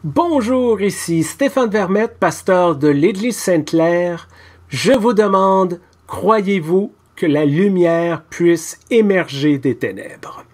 Bonjour, ici Stéphane Vermette, pasteur de l'Église Sainte-Claire. Je vous demande, croyez-vous que la lumière puisse émerger des ténèbres?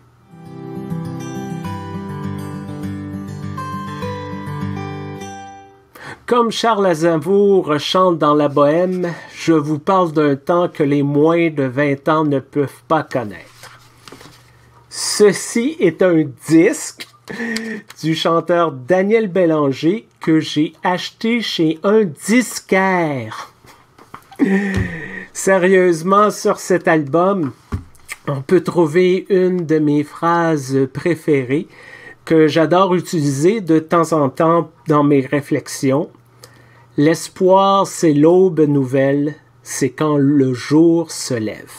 Comme Charles Aznavour chante dans la Bohème, je vous parle d'un temps que les moins de 20 ans ne peuvent pas connaître. Ceci est un disque du chanteur Daniel Bélanger que j'ai acheté chez un disquaire. Sérieusement, sur cet album, on peut trouver une de mes phrases préférées que j'adore utiliser de temps en temps dans mes réflexions. L'espoir, c'est l'aube nouvelle, c'est quand le jour se lève.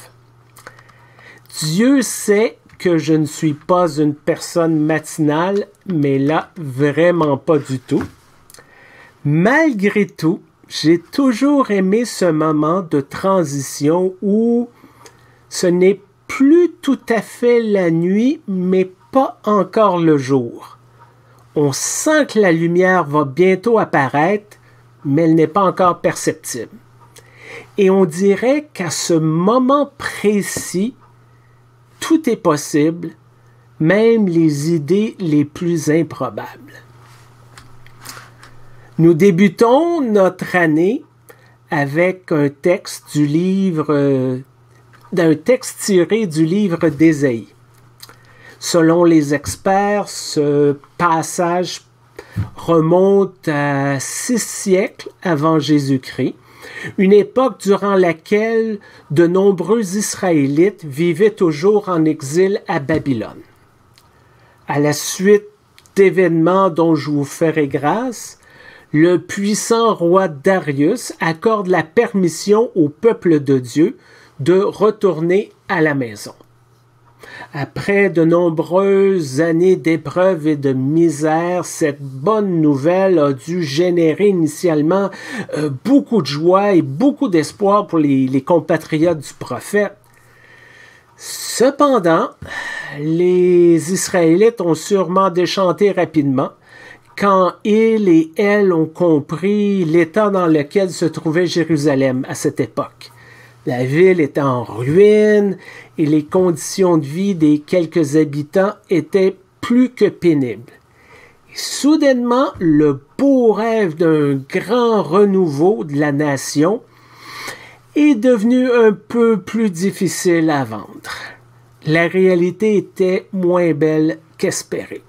Dieu sait que je ne suis pas une personne matinale, mais là, vraiment pas du tout. Malgré tout, j'ai toujours aimé ce moment de transition où ce n'est plus tout à fait la nuit, mais pas encore le jour. On sent que la lumière va bientôt apparaître, mais elle n'est pas encore perceptible. Et on dirait qu'à ce moment précis, tout est possible, même les idées les plus improbables. Nous débutons notre année avec un texte tiré du livre d'Ésaïe. Selon les experts, ce passage remonte à 6 siècles avant Jésus-Christ, une époque durant laquelle de nombreux Israélites vivaient toujours en exil à Babylone. À la suite d'événements dont je vous ferai grâce, le puissant roi Darius accorde la permission au peuple de Dieu de retourner à la maison. Après de nombreuses années d'épreuves et de misère, cette bonne nouvelle a dû générer initialement beaucoup de joie et beaucoup d'espoir pour les compatriotes du prophète. Cependant, les Israélites ont sûrement déchanté rapidement quand ils et elles ont compris l'état dans lequel se trouvait Jérusalem à cette époque. La ville était en ruine et les conditions de vie des quelques habitants étaient plus que pénibles. Et soudainement, le beau rêve d'un grand renouveau de la nation est devenu un peu plus difficile à vendre. La réalité était moins belle qu'espérée.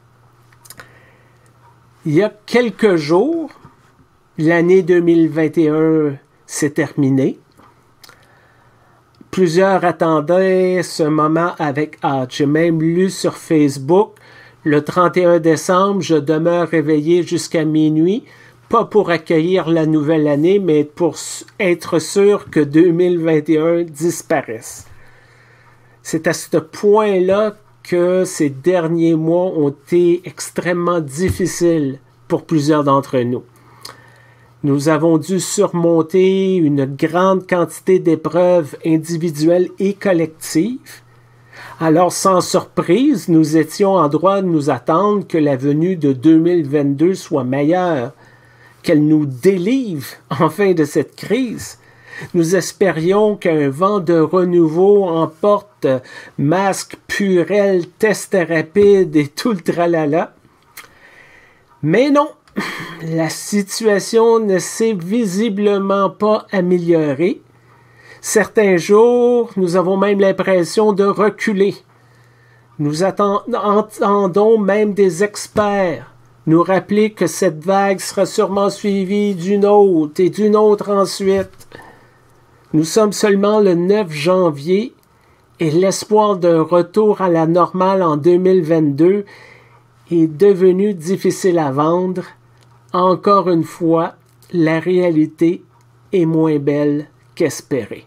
Il y a quelques jours, l'année 2021 s'est terminée. Plusieurs attendaient ce moment avec hâte. J'ai même lu sur Facebook, le 31 décembre, je demeure réveillé jusqu'à minuit, pas pour accueillir la nouvelle année, mais pour être sûr que 2021 disparaisse. C'est à ce point-là que ces derniers mois ont été extrêmement difficiles pour plusieurs d'entre nous. Nous avons dû surmonter une grande quantité d'épreuves individuelles et collectives. Alors, sans surprise, nous étions en droit de nous attendre que la venue de 2022 soit meilleure, qu'elle nous délivre enfin de cette crise. Nous espérions qu'un vent de renouveau emporte masques, purelles, tests rapides et tout le tralala. Mais non! La situation ne s'est visiblement pas améliorée. Certains jours, nous avons même l'impression de reculer. Nous entendons même des experts nous rappeler que cette vague sera sûrement suivie d'une autre et d'une autre ensuite. Nous sommes seulement le 9 janvier et l'espoir d'un retour à la normale en 2022 est devenu difficile à vendre. Encore une fois, la réalité est moins belle qu'espérée.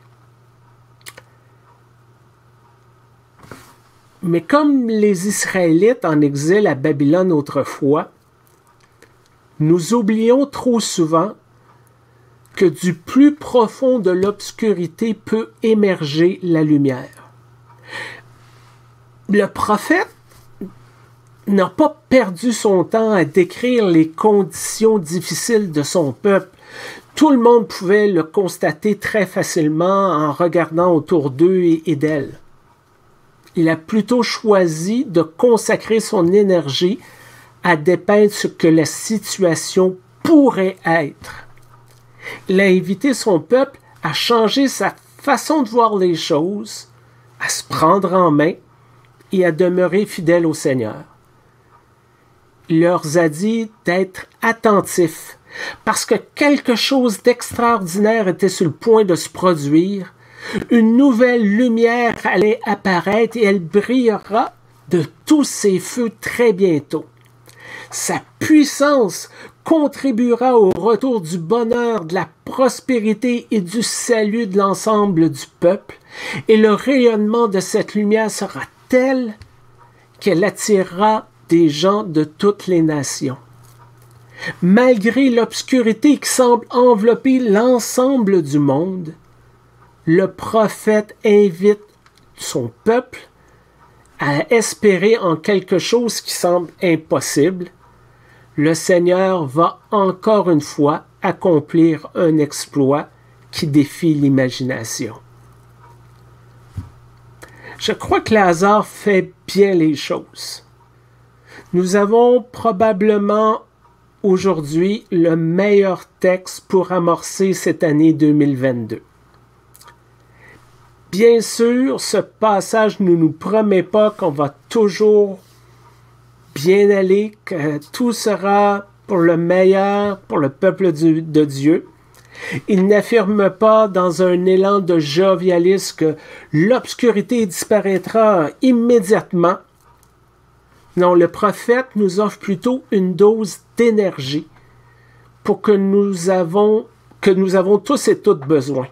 Mais comme les Israélites en exil à Babylone autrefois, nous oublions trop souvent que du plus profond de l'obscurité peut émerger la lumière. Le prophète n'a pas perdu son temps à décrire les conditions difficiles de son peuple. Tout le monde pouvait le constater très facilement en regardant autour d'eux et d'elle. Il a plutôt choisi de consacrer son énergie à dépeindre ce que la situation pourrait être. Il a invité son peuple à changer sa façon de voir les choses, à se prendre en main et à demeurer fidèle au Seigneur. Il leur a dit d'être attentifs, parce que quelque chose d'extraordinaire était sur le point de se produire. Une nouvelle lumière allait apparaître et elle brillera de tous ses feux très bientôt. Sa puissance contribuera au retour du bonheur, de la prospérité et du salut de l'ensemble du peuple, et le rayonnement de cette lumière sera tel qu'elle attirera des gens de toutes les nations. Malgré l'obscurité qui semble envelopper l'ensemble du monde, le prophète invite son peuple à espérer en quelque chose qui semble impossible. Le Seigneur va encore une fois accomplir un exploit qui défie l'imagination. Je crois que Lazare fait bien les choses. Nous avons probablement aujourd'hui le meilleur texte pour amorcer cette année 2022. Bien sûr, ce passage ne nous promet pas qu'on va toujours bien aller, que tout sera pour le meilleur, pour le peuple de Dieu. Il n'affirme pas dans un élan de jovialisme que l'obscurité disparaîtra immédiatement. Non, le prophète nous offre plutôt une dose d'énergie pour que nous avons tous et toutes besoin.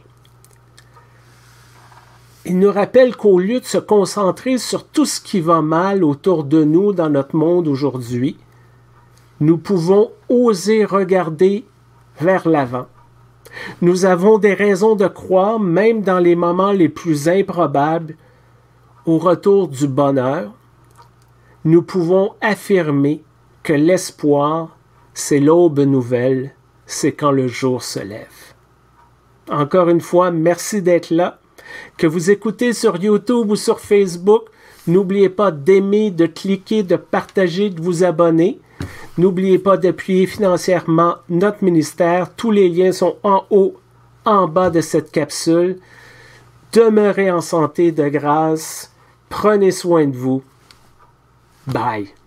Il nous rappelle qu'au lieu de se concentrer sur tout ce qui va mal autour de nous dans notre monde aujourd'hui, nous pouvons oser regarder vers l'avant. Nous avons des raisons de croire, même dans les moments les plus improbables, au retour du bonheur. Nous pouvons affirmer que l'espoir, c'est l'aube nouvelle, c'est quand le jour se lève. Encore une fois, merci d'être là. Que vous écoutez sur YouTube ou sur Facebook, n'oubliez pas d'aimer, de cliquer, de partager, de vous abonner. N'oubliez pas d'appuyer financièrement notre ministère. Tous les liens sont en haut, en bas de cette capsule. Demeurez en santé de grâce. Prenez soin de vous. Bye.